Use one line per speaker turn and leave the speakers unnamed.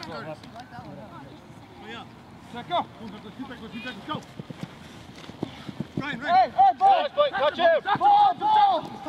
Check up. Go. Ryan,
Hey, ball!
Catch him!
Ball!